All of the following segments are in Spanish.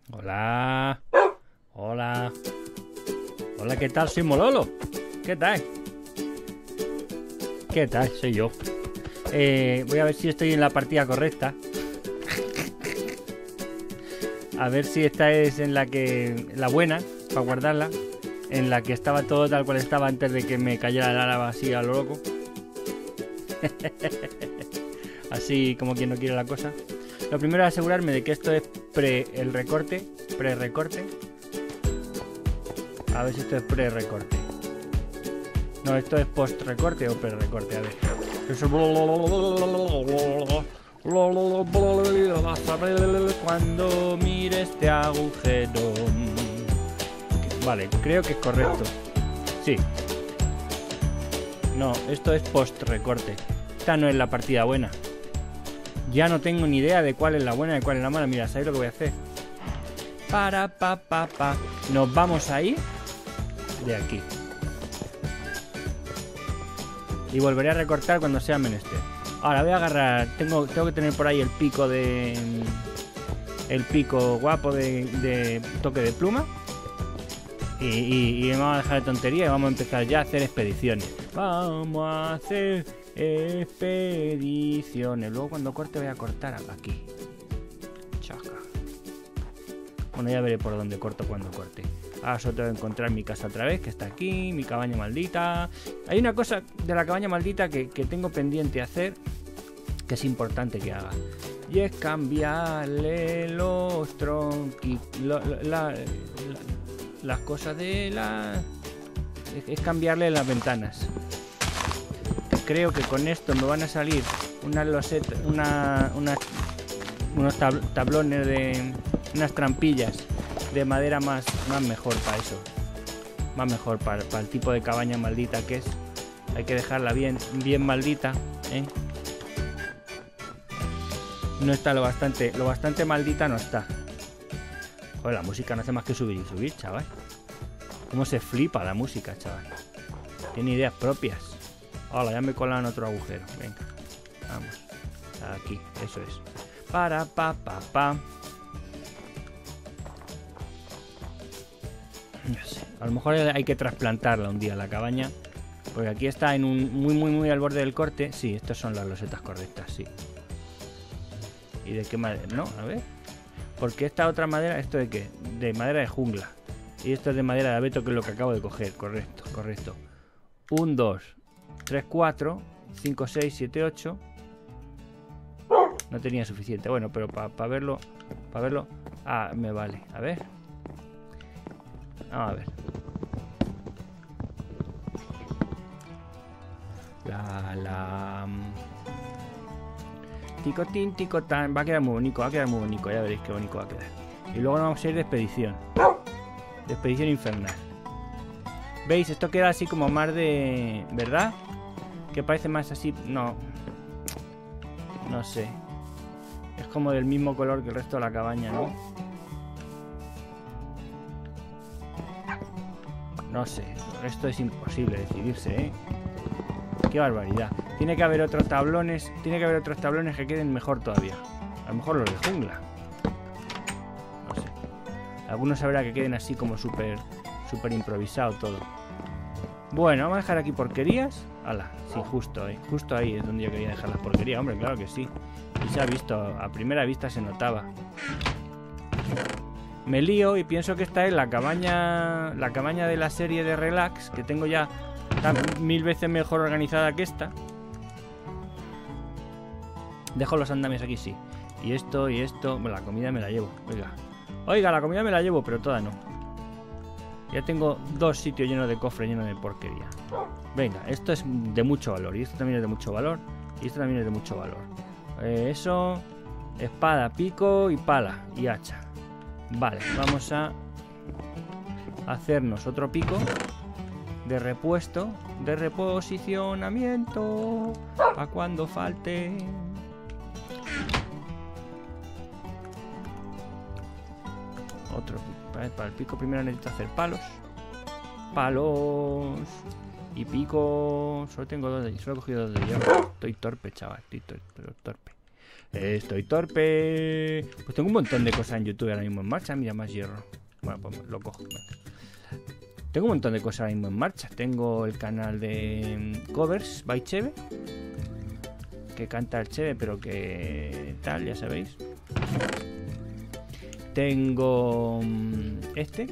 Hola. Hola. Hola, ¿qué tal? Soy Mololo. ¿Qué tal? ¿Qué tal? Soy yo. Voy a ver si estoy en la partida correcta. A ver si esta es en la buena, para guardarla. En la que estaba todo tal cual estaba antes de que me cayera la lava así a lo loco. Así como quien no quiere la cosa. Lo primero es asegurarme de que esto es pre-recorte. A ver si esto es pre-recorte. No, esto es post-recorte o pre-recorte. A ver. Cuando mire este agujero. Vale, creo que es correcto. Sí. No, esto es post-recorte. Esta no es la partida buena. Ya no tengo ni idea de cuál es la buena y de cuál es la mala. Mira, ¿sabéis lo que voy a hacer? Nos vamos a ir de aquí. Y volveré a recortar cuando sea menester. Ahora voy a agarrar. Tengo que tener por ahí el pico de. El pico guapo de toque de pluma. Y vamos a dejar de tontería y vamos a empezar ya a hacer expediciones. Vamos a hacer expediciones. Luego cuando corte voy a cortar aquí. Chaca. Bueno, ya veré por dónde corto cuando corte. Ahora solo tengo que encontrar mi casa otra vez, que está aquí, mi cabaña maldita. Hay una cosa de la cabaña maldita que tengo pendiente hacer, que es importante que haga. Y es cambiarle los las cosas de la... Es cambiarle las ventanas. Creo que con esto me van a salir unas losetas, unos tablones de... unas trampillas de madera más mejor para eso. Más mejor para el tipo de cabaña maldita que es. Hay que dejarla bien maldita, ¿eh? No está lo bastante maldita no está. Joder, la música no hace más que subir y subir, chaval. Cómo se flipa la música, chaval. Tiene ideas propias. Hola, ya me colan otro agujero. Venga, vamos. Aquí, eso es. No sé. A lo mejor hay que trasplantarla un día la cabaña. Porque aquí está en un muy al borde del corte. Sí, estas son las losetas correctas, sí. ¿Y de qué madera? No, a ver. Porque esta otra madera, ¿esto de qué? De madera de jungla. Y esto es de madera de abeto, que es lo que acabo de coger. Correcto. 1, 2, 3, 4, 5, 6, 7, 8. No tenía suficiente. Bueno, pero para verlo. Ah, me vale. A ver. Vamos a ver. Ticotín, ticotán. Va a quedar muy bonito. Ya veréis qué bonito va a quedar. Y luego nos vamos a ir de expedición. De expedición infernal. ¿Veis? Esto queda así como más de... ¿verdad? Que parece más así... No sé. Es como del mismo color que el resto de la cabaña, ¿no? No sé. Esto es imposible decidirse, ¿eh? Qué barbaridad. Tiene que haber otros tablones. Que queden mejor todavía. A lo mejor los de jungla. No sé. Algunos habrá que queden así como súper improvisado todo. Bueno, vamos a dejar aquí porquerías. Ala, sí, justo ahí es donde yo quería dejar las porquerías. Hombre, claro que sí. Y se ha visto, a primera vista se notaba. Me lío y pienso que esta es la cabaña de la serie de Relax, que tengo ya 1000 veces mejor organizada que esta. Dejo los andamios aquí, sí. Y esto. Bueno, la comida me la llevo. Oiga, la comida me la llevo, pero toda no. Ya tengo 2 sitios llenos de cofre, llenos de porquería. Venga, esto es de mucho valor. Y esto también es de mucho valor. Y esto también es de mucho valor. Eso. Espada, pico y pala. Y hacha. Vale, vamos a hacernos otro pico de repuesto, de reposicionamiento, para cuando falte. Otro para el pico. Primero necesito hacer palos y pico. Solo tengo 2 de ellos, solo he cogido 2 de ellos. Estoy torpe, chaval, estoy torpe. Estoy torpe. Pues tengo un montón de cosas en YouTube ahora mismo en marcha. Mira, más hierro. Bueno, pues lo cojo. Tengo un montón de cosas ahora mismo en marcha. Tengo el canal de covers by Cheve, que canta el Cheve, pero que tal, ya sabéis. Tengo este.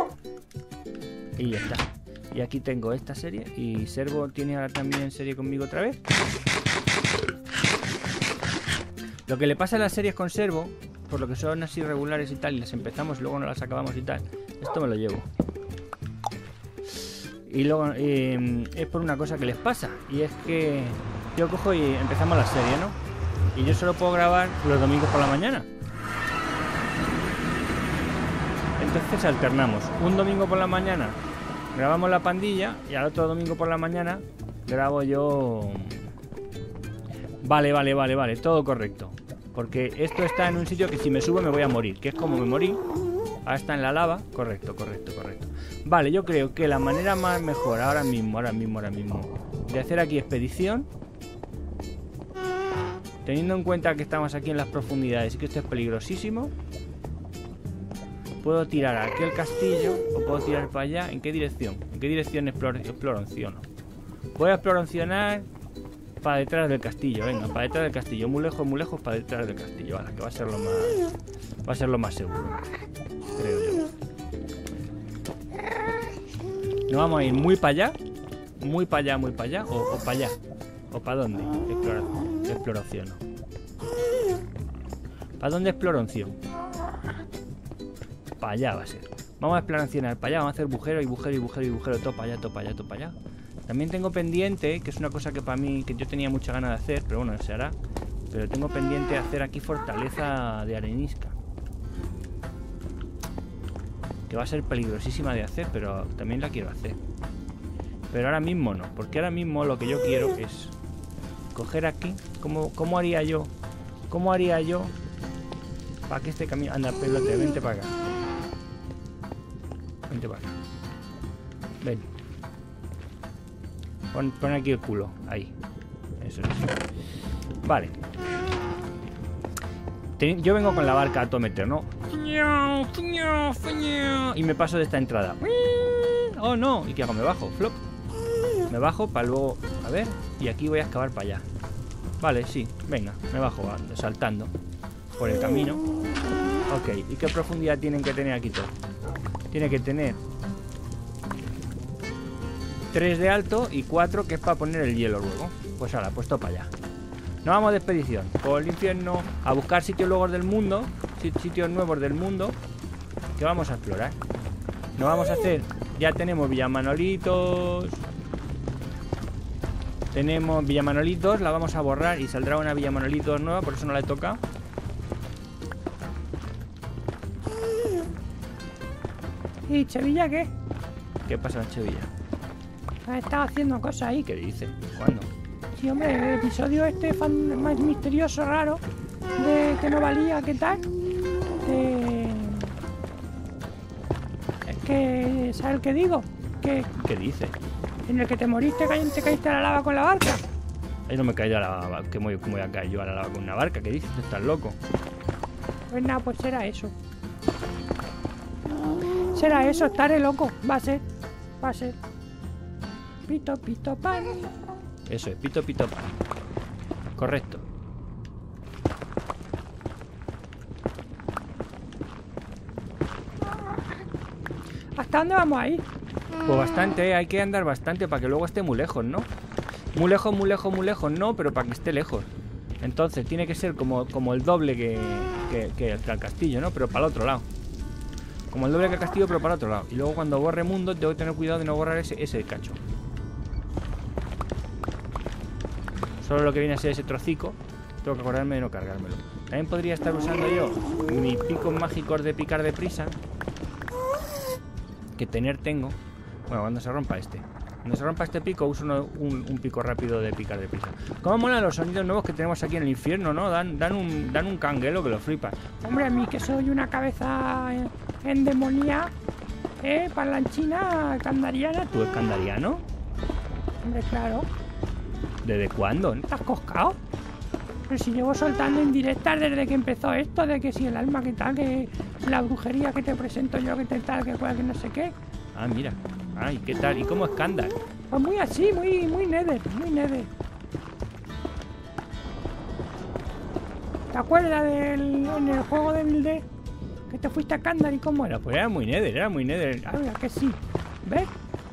Y ya está. Y aquí tengo esta serie. Y Servo tiene ahora también serie conmigo otra vez. Lo que le pasa a las series con Servo, por lo que son así regulares y tal, y las empezamos y luego no las acabamos y tal, esto me lo llevo. Y luego es por una cosa que les pasa, y es que yo cojo y empezamos la serie, ¿no? Y yo solo puedo grabar los domingos por la mañana. Entonces alternamos. Un domingo por la mañana grabamos La Pandilla y al otro domingo por la mañana grabo yo... Vale, todo correcto. Porque esto está en un sitio que si me subo me voy a morir, que es como me morí. Ahora está en la lava. Correcto. Vale, yo creo que la manera más mejor ahora mismo de hacer aquí expedición, teniendo en cuenta que estamos aquí en las profundidades y que esto es peligrosísimo, puedo tirar a aquel castillo o puedo tirar para allá. ¿En qué dirección? ¿En qué dirección exploraciono? Voy a exploracionar para detrás del castillo. Venga, para detrás del castillo. Muy lejos, para detrás del castillo. Ahora, que va a ser lo más seguro, creo yo. ¿No vamos a ir muy para allá? ¿Muy para allá? ¿O para allá? ¿O para dónde? Exploración. ¿Para dónde exploración? Para allá va a ser. Vamos a exploracionar para allá. Vamos a hacer bujero y bujero. Todo para allá. También tengo pendiente, que es una cosa que para mí, que yo tenía mucha ganas de hacer, pero bueno, se hará. Pero tengo pendiente hacer aquí fortaleza de arenisca, que va a ser peligrosísima de hacer, pero también la quiero hacer. Pero ahora mismo no, porque ahora mismo lo que yo quiero es coger aquí. ¿Cómo haría yo? Para que este camino... Anda, pelote, vente para acá. Ven. Pon aquí el culo. Ahí. Eso es. Vale. Yo vengo con la barca a todo meter, ¿no? Y me paso de esta entrada. Oh, no. ¿Y qué hago? Me bajo. Flop. Me bajo para luego... A ver. Y aquí voy a excavar para allá. Vale, sí. Venga. Me bajo saltando por el camino. Ok. ¿Y qué profundidad tienen que tener aquí todo? Tiene que tener 3 de alto y 4 que es para poner el hielo luego. Pues ahora, puesto para allá. Nos vamos de expedición por el infierno a buscar sitios nuevos del mundo. Que vamos a explorar. Nos vamos a hacer... Ya tenemos Villamanolitos. Tenemos Villamanolitos. La vamos a borrar y saldrá una Villamanolitos nueva. Por eso no la he tocado. ¿Y Chevilla qué? ¿Qué pasa en Chevilla? Estaba haciendo cosas ahí. ¿Qué dice? ¿Cuándo? Sí, hombre, el episodio este más misterioso, raro, de que no valía, ¿qué tal? Es que, ¿sabes el que digo? ¿Qué dice? En el que te moriste, te caíste a la lava con la barca. Ahí no me he caído a la lava. ¿Cómo voy a caer yo a la lava con una barca? ¿Qué dices? ¿Estás loco? Pues nada, pues será eso. Será eso, estaré loco. Va a ser. Pito, pito, pan. Eso es, pito, pito, pan. Correcto. ¿Hasta dónde vamos a ir? Pues bastante, hay que andar bastante para que luego esté muy lejos, ¿no? Muy lejos, no, pero para que esté lejos. Entonces tiene que ser como el doble que el castillo, ¿no? Pero para el otro lado. Como el doble que el castillo, pero para el otro lado. Y luego cuando borre mundo, tengo que tener cuidado de no borrar ese cacho. Solo lo que viene a ser ese trocico. Tengo que acordarme de no cargármelo. También podría estar usando yo mis picos mágicos de picar deprisa. Que tengo. Bueno, cuando se rompa este. Cuando se rompa este pico, uso un pico rápido de picar deprisa. Cómo molan los sonidos nuevos que tenemos aquí en el infierno, ¿no? Dan un canguelo que lo flipas. Hombre, a mí que soy una cabeza endemoniada, parlanchina, candariana. ¿Tú eres candariano? Hombre, claro. ¿Desde cuándo? ¿Estás coscado? Pero si llevo soltando indirectas desde que empezó esto, de que si el alma que tal, que la brujería que te presento yo, que te tal, que cual, que no sé qué. Ah, mira. Ay, ¿qué tal? ¿Y cómo es Kandar? Pues muy así, muy nether, muy nether. ¿Te acuerdas en el juego de Builder? Que te fuiste a Kandar y cómo era. Pues era muy nether, era muy nether. Ah, mira, que sí. ¿Ves?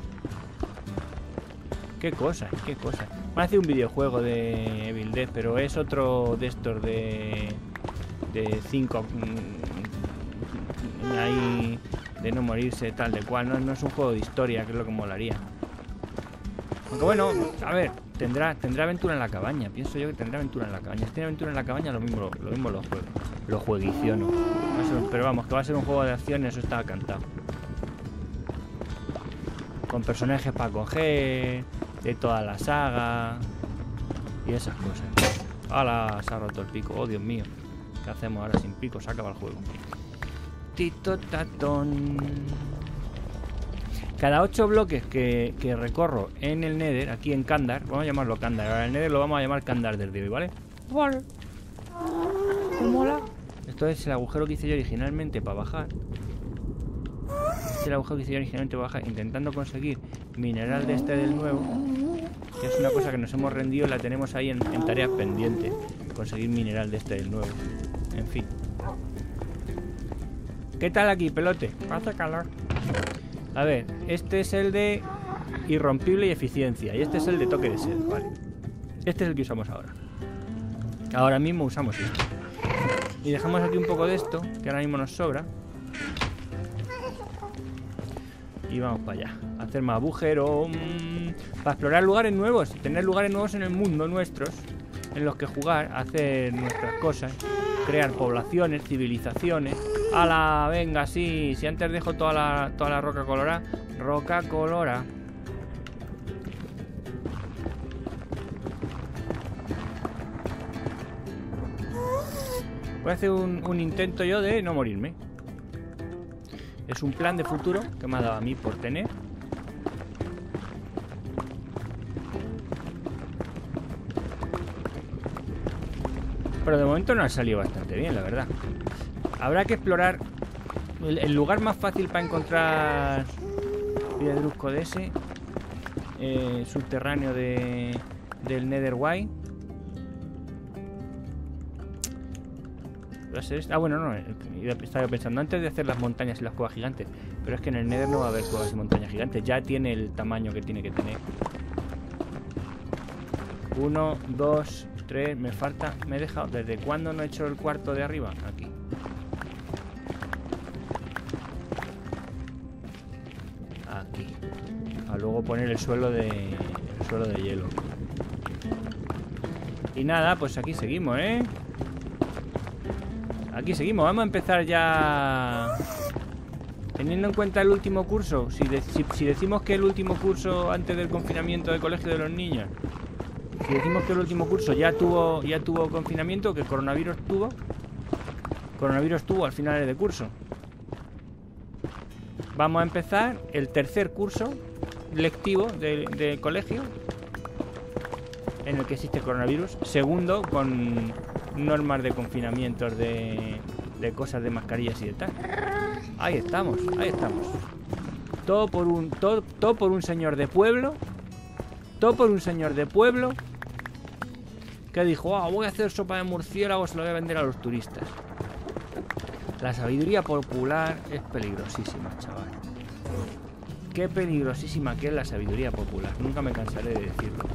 Qué cosas, qué cosas. Me hace un videojuego de Evil Dead, pero es otro de estos de 5 ahí de no morirse, tal de cual. No es un juego de historia, que es lo que molaría. Aunque bueno, a ver, tendrá aventura en la cabaña. Pienso yo que tendrá aventura en la cabaña. Si tiene aventura en la cabaña, lo mismo lo jueguiciono. Pero vamos, que va a ser un juego de acción, eso estaba cantado. Con personajes para coger, de toda la saga y esas cosas. ¡Hala! Se ha roto el pico. ¡Oh, Dios mío! ¿Qué hacemos ahora sin pico? Se acaba el juego. Tito tatón. Cada 8 bloques que recorro en el Nether, aquí en Kandar, vamos a llamarlo Kandar. Ahora el Nether lo vamos a llamar Kandar desde hoy, ¿vale? Vale. ¿Te mola? Esto es el agujero que hice yo originalmente para bajar. Intentando conseguir mineral de este del nuevo, que es una cosa que nos hemos rendido, la tenemos ahí en tareas pendientes, conseguir mineral de este del nuevo. En fin. ¿Qué tal aquí, pelote? Hace calor. A ver, este es el de irrompible y eficiencia, y este es el de toque de sed, vale. Este es el que usamos ahora. Ahora mismo usamos esto. Y dejamos aquí un poco de esto, que ahora mismo nos sobra. Y vamos para allá, a hacer más agujero, para explorar lugares nuevos, tener lugares nuevos en el mundo nuestros, en los que jugar, hacer nuestras cosas, crear poblaciones, civilizaciones. ¡Hala! Venga, sí, si antes dejo toda la roca colorada. Roca colora. Voy a hacer un intento yo de no morirme. Es un plan de futuro que me ha dado a mí por tener. Pero de momento nos ha salido bastante bien, la verdad. Habrá que explorar el lugar más fácil para encontrar Piedrusco de ese subterráneo del Netherwide. ¿Va a ser este? Ah, bueno, no. Estaba pensando antes de hacer las montañas y las cuevas gigantes. Pero es que en el Nether no va a haber cuevas y montañas gigantes. Ya tiene el tamaño que tiene que tener. 1, 2, 3. Me falta. Me he dejado. ¿Desde cuándo no he hecho el cuarto de arriba? Aquí. Aquí. A luego poner el suelo de hielo. Y nada, pues aquí seguimos, ¿eh? Aquí seguimos, vamos a empezar ya. Teniendo en cuenta el último curso, si decimos que el último curso antes del confinamiento del colegio de los niños, si decimos que el último curso ya tuvo confinamiento, que coronavirus tuvo al final de curso, vamos a empezar el tercer curso lectivo del colegio en el que existe coronavirus, segundo con normas de confinamientos de cosas de mascarillas y de tal. Ahí estamos. Todo por un señor de pueblo. Todo por un señor de pueblo que dijo: voy a hacer sopa de murciélago, se lo voy a vender a los turistas. La sabiduría popular es peligrosísima, chaval. Qué peligrosísima que es la sabiduría popular. Nunca me cansaré de decirlo.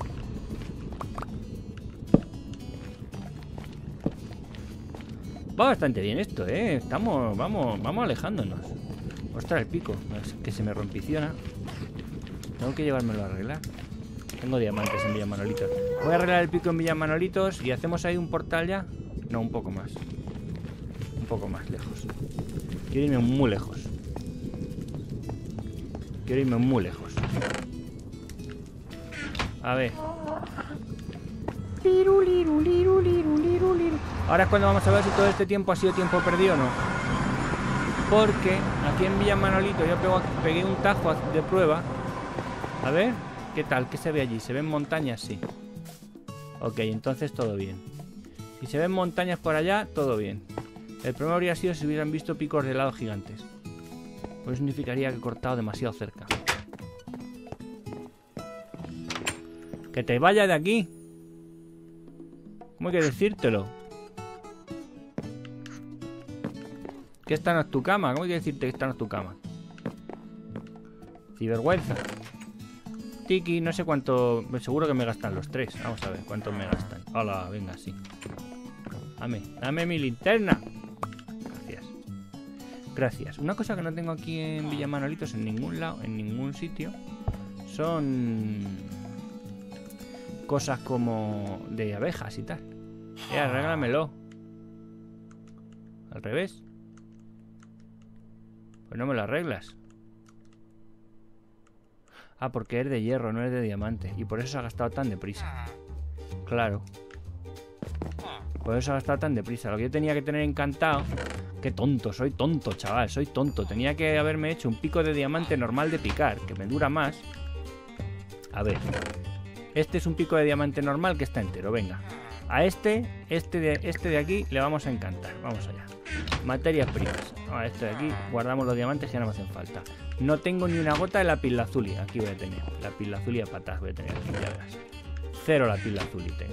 Va bastante bien esto, ¿eh? Vamos alejándonos. Ostras, el pico. Es que se me rompiciona. Tengo que llevármelo a arreglar. Tengo diamantes en Villa Manolitos. Voy a arreglar el pico en Villa Manolitos y hacemos ahí un portal ya. No, un poco más. Un poco más lejos. Quiero irme muy lejos. A ver. Ahora es cuando vamos a ver si todo este tiempo ha sido tiempo perdido o no. Porque aquí en Villa Manolito yo pegué un tajo de prueba. A ver, ¿qué tal? ¿Qué se ve allí? ¿Se ven montañas? Sí. Ok, entonces todo bien. Si se ven montañas por allá, todo bien. El problema habría sido si hubieran visto picos de helado gigantes. Pues significaría que he cortado demasiado cerca. ¡Que te vayas de aquí! ¿Cómo hay que decírtelo? Que esta no es tu cama. ¿Cómo hay que decirte que esta no es tu cama? Cibergüenza. Tiki, no sé cuánto... Seguro que me gastan los 3. Vamos a ver cuántos me gastan. Hola, venga, sí. Dame mi linterna. Gracias. Gracias. Una cosa que no tengo aquí en Villa Manolitos en ningún lado, en ningún sitio, son cosas como de abejas y tal. Arréglamelo. Al revés. Pues no me lo arreglas. Ah, porque es de hierro, no es de diamante. Y por eso se ha gastado tan deprisa. Claro. Por eso se ha gastado tan deprisa. Lo que yo tenía que tener encantado... Qué tonto, soy tonto, chaval, soy tonto. Tenía que haberme hecho un pico de diamante normal de picar, que me dura más. A ver. Este es un pico de diamante normal que está entero, venga. A este de aquí le vamos a encantar. Vamos allá. Materias primas. A este de aquí guardamos los diamantes que ya no me hacen falta. No tengo ni una gota de lapislázuli. Aquí voy a tener. Lapislázuli a patas voy a tener aquí, ya verás. 0 lapislázuli tengo.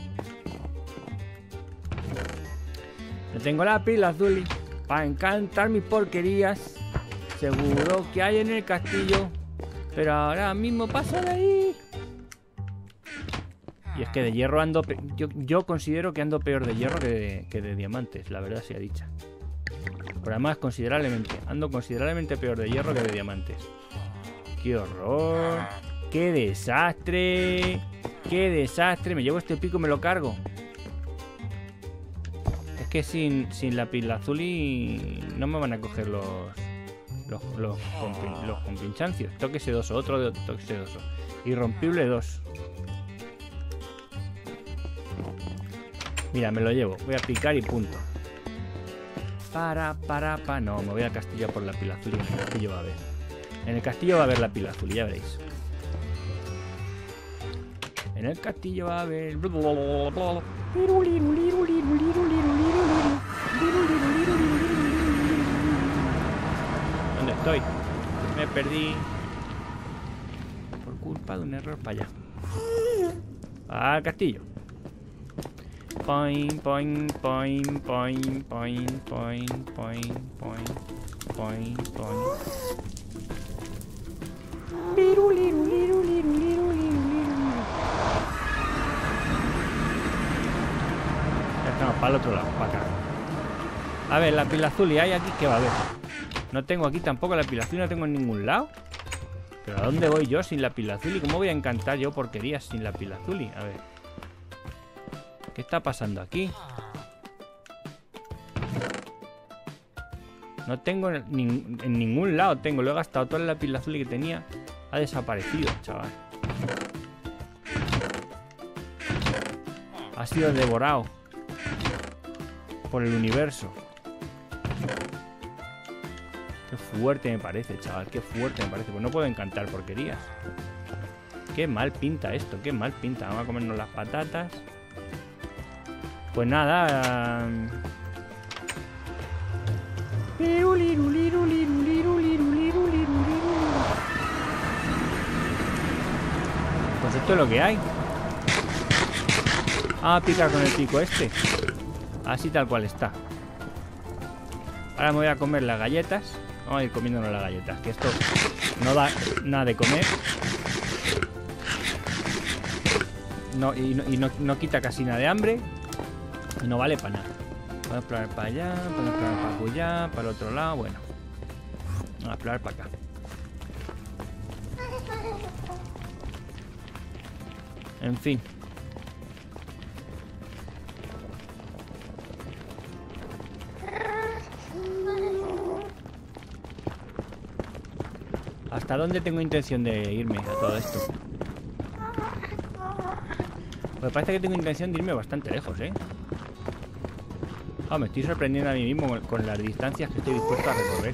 No tengo lapislázuli para encantar mis porquerías. Seguro que hay en el castillo. Pero ahora mismo paso de ahí. Y es que de hierro ando... Yo considero que ando peor de hierro que de diamantes, la verdad sea dicha. Por además, ando considerablemente peor de hierro que de diamantes. ¡Qué horror! ¡Qué desastre! ¡Qué desastre! Me llevo este pico y me lo cargo. Es que sin lapislázuli no me van a coger los compinchancios. Toque sedoso, otro de toque sedoso. Irrompible 2. Mira, me lo llevo. Voy a picar y punto. No, me voy al castillo por la lapislázuli. En el castillo va a haber. En el castillo va a haber lapislázuli, ya veréis. En el castillo va a haber... ¿Dónde estoy? Me perdí. Por culpa de un error para allá. Al castillo. Point, point, point, point, point, point, point, point, point, point. Estamos para el otro lado, para acá. A ver, lapislázuli hay aquí, ¿qué va a haber? No tengo aquí tampoco lapislázuli, no tengo en ningún lado. Pero ¿a dónde voy yo sin lapislázuli? ¿Cómo voy a encantar yo porquerías sin lapislázuli? A ver. ¿Qué está pasando aquí? No tengo en ningún lado. Lo he gastado todo el lapislázuli que tenía. Ha desaparecido, chaval. Ha sido devorado por el universo. Qué fuerte me parece, chaval. Qué fuerte me parece. Pues no puedo encantar porquerías. Qué mal pinta esto. Qué mal pinta. Vamos a comernos las patatas. Pues nada. Pues esto es lo que hay. Ah, picar con el pico este. Así tal cual está. Ahora me voy a comer las galletas. Vamos a ir comiéndonos las galletas. Que esto no da nada de comer. No, y no quita casi nada de hambre. Y no vale para nada. Vamos a explorar para allá, vamos a explorar para allá, para el otro lado. Bueno, vamos a explorar para acá. En fin. ¿Hasta dónde tengo intención de irme a todo esto? Me parece que tengo intención de irme bastante lejos, ¿eh? Ah, me estoy sorprendiendo a mí mismo con las distancias que estoy dispuesto a recorrer.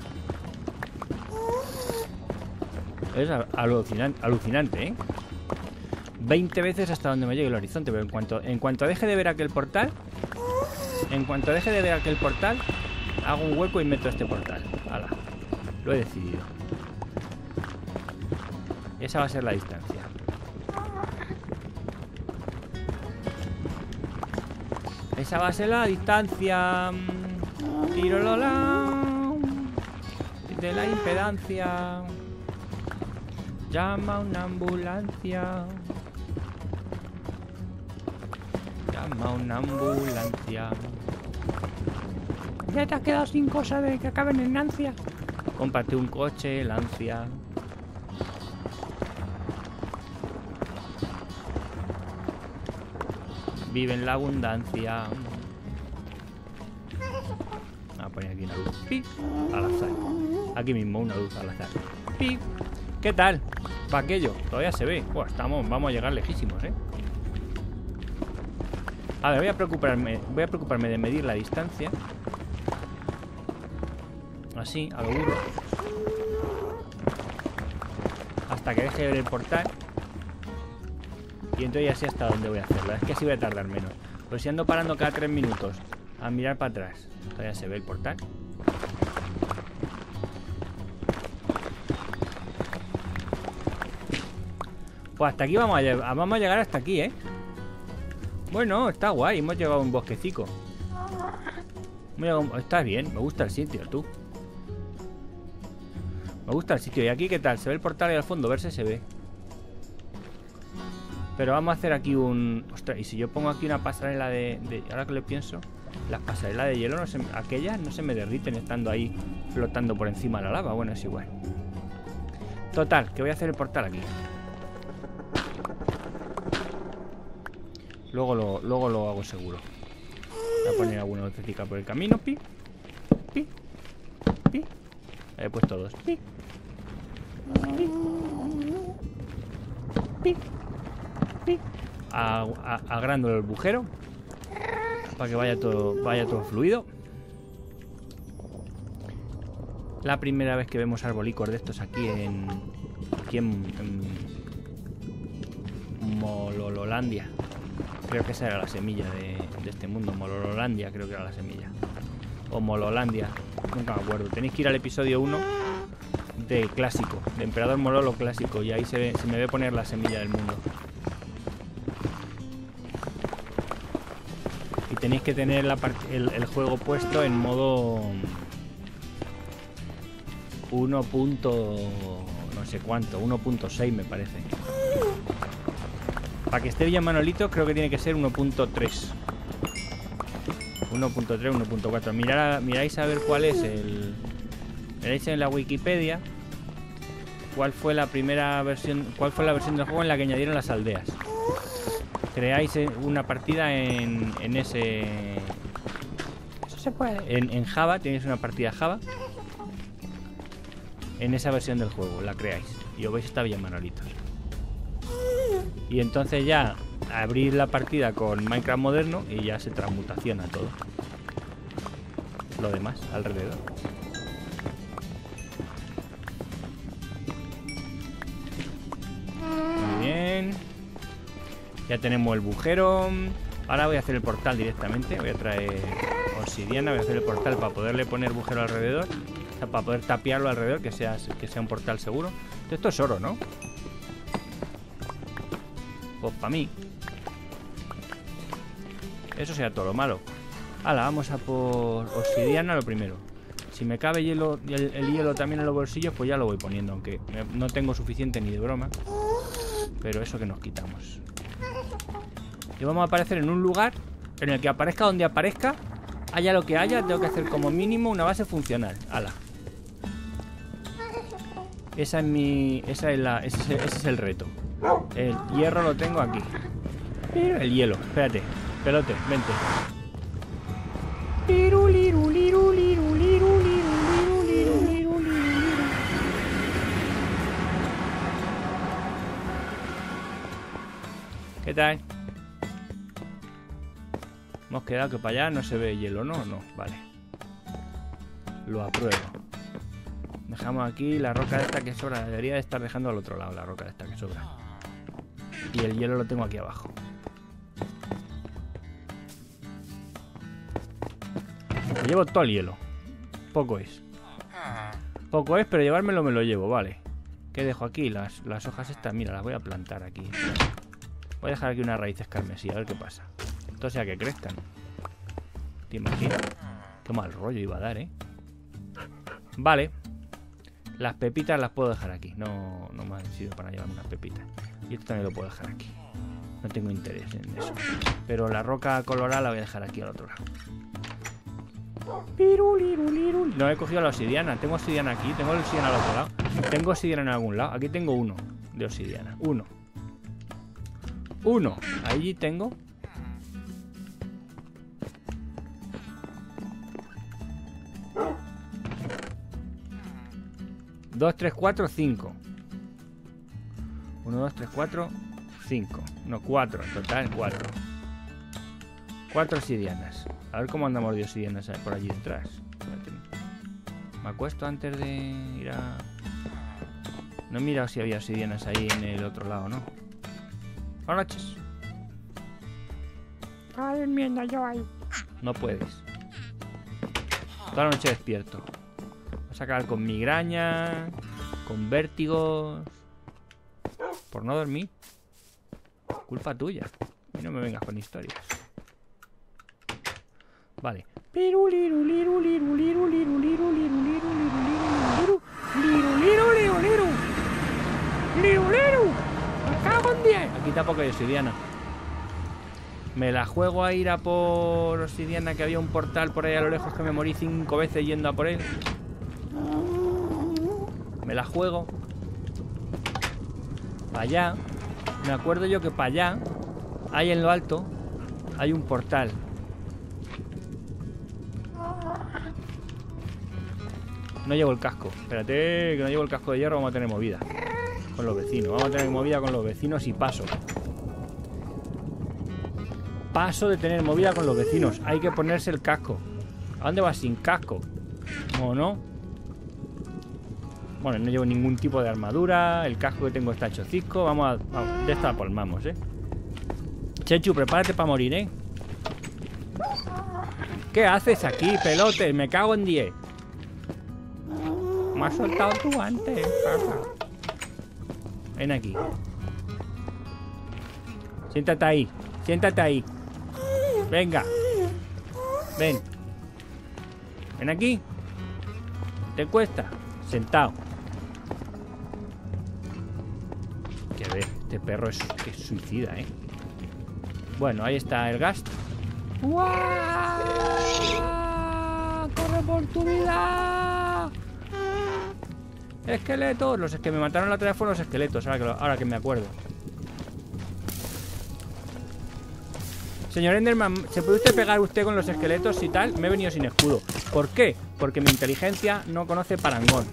Es alucinante, ¿eh? 20 veces hasta donde me llegue el horizonte. Pero en cuanto deje de ver aquel portal, hago un hueco y meto este portal. Hala, lo he decidido. Esa va a ser la distancia. Esa va a ser la distancia. Tirolola. De la impedancia. Llama una ambulancia. Llama una ambulancia. Ya te has quedado sin cosas de que acaben en Nancia. Cómprate un coche, Lancia. Vive en la abundancia. Voy a poner aquí una luz. ¡Pi! Al azar. Aquí mismo una luz al azar. ¡Pi! ¿Qué tal? ¿Para aquello? Todavía se ve. Buah, vamos a llegar lejísimos, ¿eh? A ver, voy a preocuparme de medir la distancia. Así, a lo duro. Hasta que deje de ver el portal. Y entonces ya sé hasta dónde voy a hacerlo. Es que así voy a tardar menos. Pues si ando parando cada 3 minutos a mirar para atrás, todavía se ve el portal. Pues hasta aquí vamos a llegar hasta aquí, ¿eh? Bueno, está guay. Hemos llegado a un bosquecico. Está bien. Me gusta el sitio, tú. Me gusta el sitio. ¿Y aquí qué tal? Se ve el portal ahí al fondo. Verse se ve. Pero vamos a hacer aquí un... Ostras, y si yo pongo aquí una pasarela de... Ahora que lo pienso, las pasarelas de hielo, aquellas no se me derriten estando ahí flotando por encima de la lava. Bueno, es igual. Total, que voy a hacer el portal aquí. Luego lo hago seguro. Voy a poner alguna lucecita por el camino. Pi, pi, pi. He puesto dos. Pi, pi, pi. Agrandulo el agujero para que vaya todo fluido. La primera vez que vemos arbolicos de estos aquí en Molololandia. Creo que esa era la semilla de este mundo. Molololandia creo que era la semilla. O Mololandia, nunca me acuerdo. Tenéis que ir al episodio 1 de clásico, de Emperador Mololo clásico, y ahí se me ve poner la semilla del mundo. Y tenéis que tener el juego puesto en modo 1. No sé cuánto, 1.6 me parece. Para que esté bien Manolito creo que tiene que ser 1.3. 1.3, 1.4. Miráis a ver cuál es el... Miráis en la Wikipedia cuál fue la versión del juego en la que añadieron las aldeas. Creáis una partida en ese... Eso se puede. En Java, tenéis una partida Java. En esa versión del juego, la creáis. Y os vais a estar bien Manolitos. Y entonces ya abrir la partida con Minecraft moderno y ya se transmutaciona todo lo demás alrededor. Muy bien. Ya tenemos el bujero. Ahora voy a hacer el portal directamente. Voy a traer obsidiana. Voy a hacer el portal para poderle poner bujero alrededor. O sea, para poder tapiarlo alrededor, que sea un portal seguro. Esto es oro, ¿no? Pues para mí. Eso sea todo lo malo. Hala, vamos a por obsidiana lo primero. Si me cabe hielo, el hielo también en los bolsillos, pues ya lo voy poniendo. Aunque no tengo suficiente ni de broma. Pero eso que nos quitamos. Y vamos a aparecer en un lugar en el que aparezca donde aparezca, haya lo que haya, tengo que hacer como mínimo una base funcional. Hala. Ese es el reto. El hierro lo tengo aquí. Pero el hielo, espérate. Pelote, vente. ¿Qué tal? Hemos quedado que para allá no se ve hielo, ¿no? No, vale. Lo apruebo. Dejamos aquí la roca esta que sobra. Debería de estar dejando al otro lado la roca esta que sobra. Y el hielo lo tengo aquí abajo. Me llevo todo el hielo. Poco es. Poco es, pero llevármelo me lo llevo, vale. ¿Qué dejo aquí? Las hojas estas, mira, las voy a plantar aquí. Voy a dejar aquí unas raíces carmesí, a ver qué pasa. Esto sea que crezcan. ¿Te imaginas? Qué mal rollo iba a dar, ¿eh? Vale. Las pepitas las puedo dejar aquí. No me han sido para llevarme unas pepitas. Y esto también lo puedo dejar aquí. No tengo interés en eso. Pero la roca colorada la voy a dejar aquí al otro lado. No he cogido la obsidiana. Tengo obsidiana aquí. Tengo la obsidiana al otro lado. Tengo obsidiana en algún lado. Aquí tengo uno de obsidiana. Uno. Allí tengo. Dos, tres, cuatro, 5. 1, 2, 3, 4, 5. No, 4. En total, 4. 4 obsidianas. A ver cómo andamos de obsidianas por allí detrás. Me acuesto antes de ir a... No he mirado si había obsidianas ahí en el otro lado, ¿no? Buenas noches. Estaba durmiendo yo ahí. No puedes. Toda la noche despierto. Vas a acabar con migraña, con vértigos... Por no dormir. Culpa tuya. Y no me vengas con historias. Vale. Aquí tampoco hay obsidiana. Me la juego a ir a por obsidiana, que había un portal por ahí a lo lejos que me morí 5 veces yendo a por él. Me la juego. Para allá. Me acuerdo yo que para allá, ahí en lo alto, hay un portal. No llevo el casco. Espérate, que no llevo el casco de hierro. Vamos a tener movida con los vecinos. Vamos a tener movida con los vecinos y paso. Paso de tener movida con los vecinos. Hay que ponerse el casco. ¿A dónde vas sin casco? ¿O no? Bueno, no llevo ningún tipo de armadura. El casco que tengo está hecho cisco. Vamos de esta palmamos, Chechu, prepárate para morir, ¿Qué haces aquí, pelote? Me cago en 10. Me has soltado tú antes, papá. Ven aquí. Siéntate ahí. Siéntate ahí. Venga. Ven. Ven aquí. ¿Te cuesta? Sentado. Que ver, este perro es suicida, Bueno, ahí está el gas. ¡Guau! ¡Corre por tu vida! Esqueletos. Los que me mataron la otra vez fueron los esqueletos, ahora que me acuerdo. Señor Enderman, ¿se puede usted pegar usted con los esqueletos y tal? Me he venido sin escudo. ¿Por qué? Porque mi inteligencia no conoce parangón.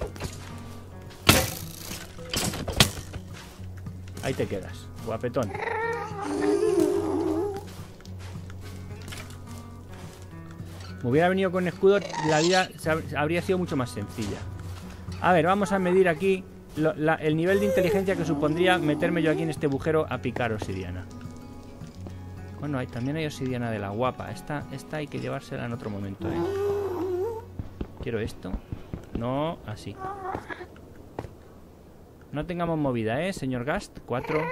Ahí te quedas, guapetón. Me hubiera venido con escudo, la vida habría sido mucho más sencilla. A ver, vamos a medir aquí el nivel de inteligencia que supondría meterme yo aquí en este agujero a picar obsidiana. Bueno, también hay obsidiana de la guapa. Esta hay que llevársela en otro momento, Quiero esto. No, así. No tengamos movida, señor Gast. 4.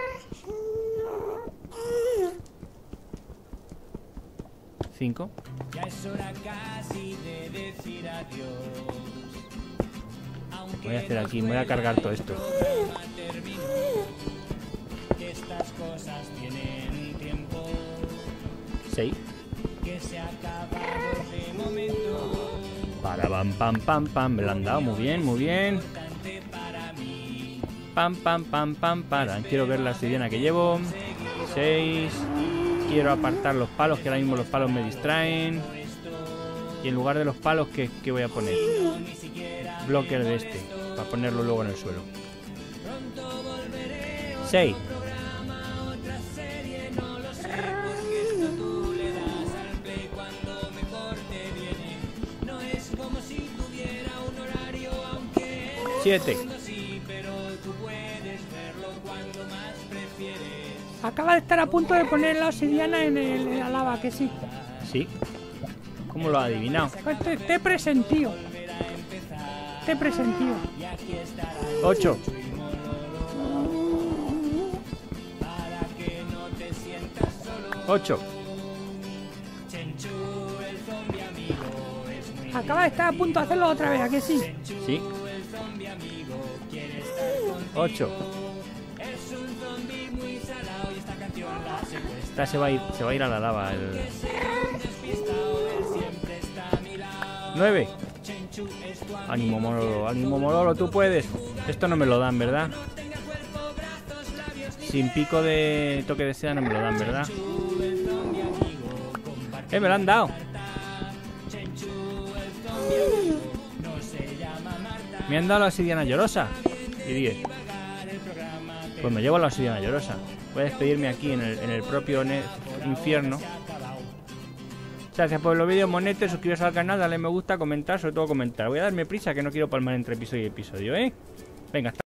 5. Ya es hora casi de decir adiós. Voy a hacer aquí, me voy a cargar todo esto. Estas cosas tienen tiempo. 6. Que se ha acabado de momento. Para pam. Me lo han dado, muy bien, muy bien. Pam, para. Quiero ver la obsidiana que llevo. 6. Quiero apartar los palos, que ahora mismo los palos me distraen. Y en lugar de los palos, ¿qué voy a poner? Bloque de este, para ponerlo luego en el suelo. 6. acaba de estar a punto de poner la obsidiana en la lava, que sí. Sí. ¿Cómo lo ha adivinado? Pues te presentío. Te presentío. 8. 8. Acaba de estar a punto de hacerlo otra vez, ¿a que sí? Sí. 8. Esta se va a ir a la lava. 9. Ánimo Mololo, tú puedes. Esto no me lo dan, ¿verdad? Sin pico de toque de seda no me lo dan, ¿verdad? Me lo han dado. Me han dado la obsidiana llorosa. Y 10. Pues me llevo la obsidiana llorosa. Voy a despedirme aquí en el propio infierno. Gracias por los vídeos, monetes, suscribiros al canal, dale me gusta, comentar, sobre todo comentar. Voy a darme prisa que no quiero palmar entre episodio y episodio, ¿eh? Venga, hasta